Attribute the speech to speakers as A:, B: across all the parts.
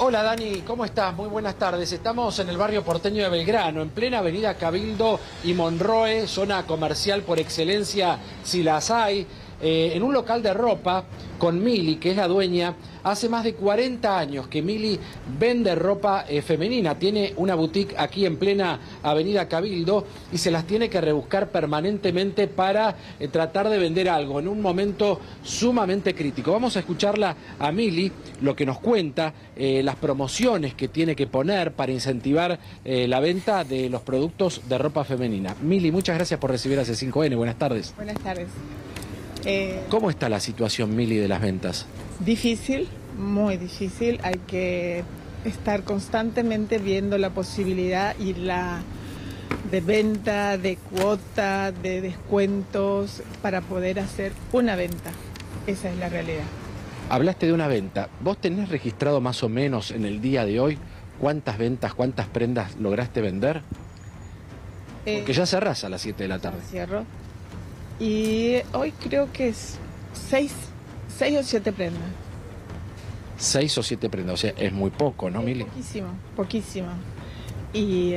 A: Hola Dani, ¿cómo estás? Muy buenas tardes. Estamos en el barrio porteño de Belgrano, en plena avenida Cabildo y Monroe, zona comercial por excelencia, si las hay, en un local de ropa con Mili, que es la dueña. Hace más de 40 años que Mili vende ropa femenina. Tiene una boutique aquí en plena avenida Cabildo y se las tiene que rebuscar permanentemente para tratar de vender algo en un momento sumamente crítico. Vamos a escucharla a Mili, lo que nos cuenta, las promociones que tiene que poner para incentivar la venta de los productos de ropa femenina. Mili, muchas gracias por recibir a C5N. Buenas tardes.
B: Buenas tardes.
A: ¿Cómo está la situación, Mili, de las ventas?
B: Difícil, muy difícil. Hay que estar constantemente viendo la posibilidad y la de venta, de cuota, de descuentos para poder hacer una venta. Esa es la realidad.
A: Hablaste de una venta. ¿Vos tenés registrado más o menos en el día de hoy cuántas ventas, cuántas prendas lograste vender? Porque ya cerrás a las 7 de la tarde.
B: Cierro. Y hoy creo que es 6 o 7 prendas.
A: 6 o 7 prendas, o sea, es muy poco, ¿no, Mili?
B: Poquísimo, poquísimo. Y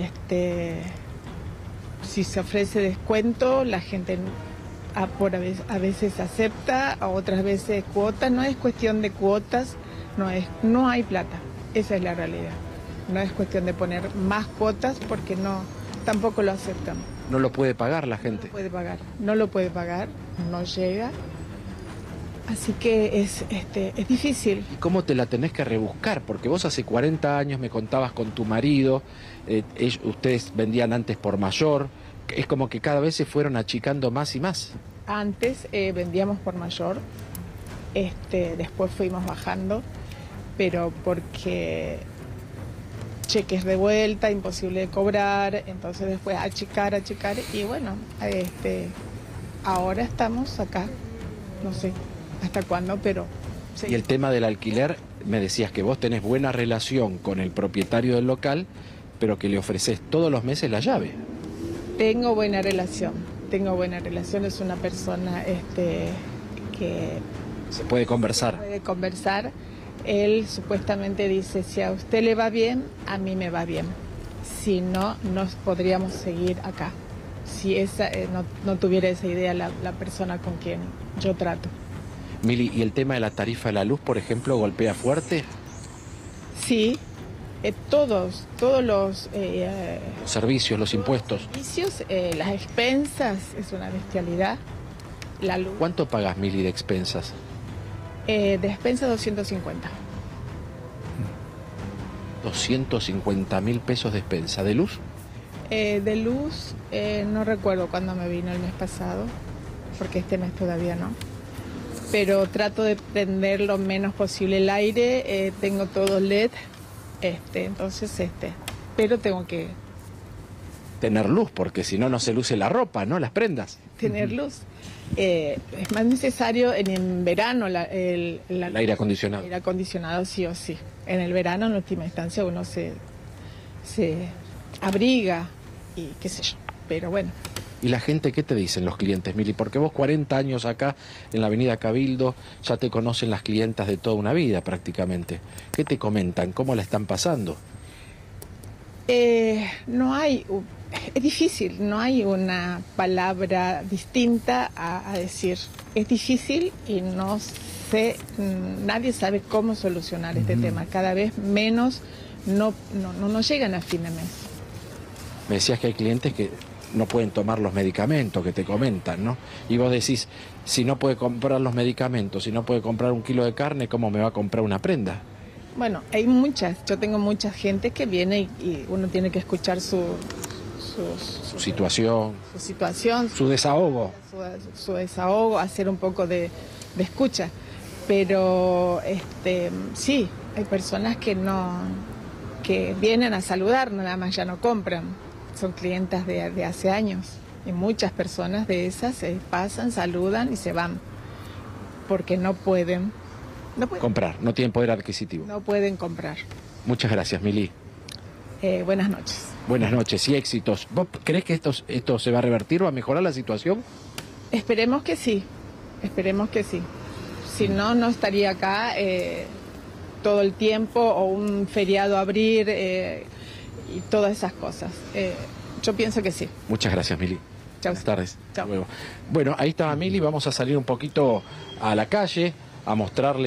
B: si se ofrece descuento, la gente a veces acepta, a otras veces cuota. No es cuestión de cuotas, no hay plata. Esa es la realidad. No es cuestión de poner más cuotas porque tampoco lo aceptan.
A: No lo puede pagar la gente.
B: No lo puede pagar, no llega. Así que es difícil.
A: ¿Y cómo te la tenés que rebuscar? Porque vos hace 40 años me contabas con tu marido, ustedes vendían antes por mayor, es como que cada vez se fueron achicando más y más.
B: Antes vendíamos por mayor, después fuimos bajando, pero porque cheques de vuelta, imposible de cobrar, entonces después achicar, y bueno, ahora estamos acá, no sé hasta cuándo, pero... Sí.
A: Y el tema del alquiler, me decías que vos tenés buena relación con el propietario del local, pero que le ofreces todos los meses la llave.
B: Tengo buena relación, es una persona que...
A: Se puede conversar.
B: Él supuestamente dice, si a usted le va bien, a mí me va bien. Si no, nos podríamos seguir acá. Si no tuviera esa idea la persona con quien yo trato.
A: Mili, ¿y el tema de la tarifa de la luz, por ejemplo, golpea fuerte?
B: Sí, todos los
A: servicios, los impuestos.
B: Las expensas, es una bestialidad. La luz.
A: ¿Cuánto pagas, Mili, de expensas?
B: De expensa 250.
A: 250.000 pesos de expensa. ¿De luz?
B: De luz, no recuerdo cuándo me vino el mes pasado, porque este mes todavía no. Pero trato de prender lo menos posible el aire, tengo todo LED, entonces pero tengo que...
A: Tener luz, porque si no, no se luce la ropa, ¿no? Las prendas.
B: Tener luz. Es más necesario en verano el
A: aire acondicionado.
B: El aire acondicionado sí o sí. En el verano, en última instancia, uno se abriga y qué sé yo, pero bueno.
A: ¿Y la gente qué te dicen los clientes, Mili? Porque vos 40 años acá en la avenida Cabildo, ya te conocen las clientas de toda una vida prácticamente. ¿Qué te comentan? ¿Cómo la están pasando?
B: Es difícil, no hay una palabra distinta a decir. Es difícil y nadie sabe cómo solucionar este tema. Cada vez menos no llegan a fin de mes.
A: Me decías que hay clientes que no pueden tomar los medicamentos que te comentan, ¿no? Y vos decís, si no puede comprar los medicamentos, si no puede comprar 1 kilo de carne, ¿cómo me va a comprar una prenda?
B: Bueno, yo tengo mucha gente que viene y uno tiene que escuchar su
A: situación, su desahogo.
B: Su desahogo, hacer un poco de escucha. Pero sí, hay personas que vienen a saludar, nada más ya no compran. Son clientas de hace años. Y muchas personas de esas pasan, saludan y se van. Porque no pueden
A: comprar, no tienen poder adquisitivo.
B: No pueden comprar.
A: Muchas gracias, Mili.
B: Buenas noches.
A: Buenas noches y éxitos. ¿Vos crees que esto se va a revertir o a mejorar la situación?
B: Esperemos que sí. Si no, no estaría acá todo el tiempo o un feriado abrir y todas esas cosas. Yo pienso que sí.
A: Muchas gracias, Mili.
B: Chau.
A: Buenas tardes.
B: Chau.
A: Hasta luego. Bueno, ahí estaba Mili, vamos a salir un poquito a la calle a mostrarle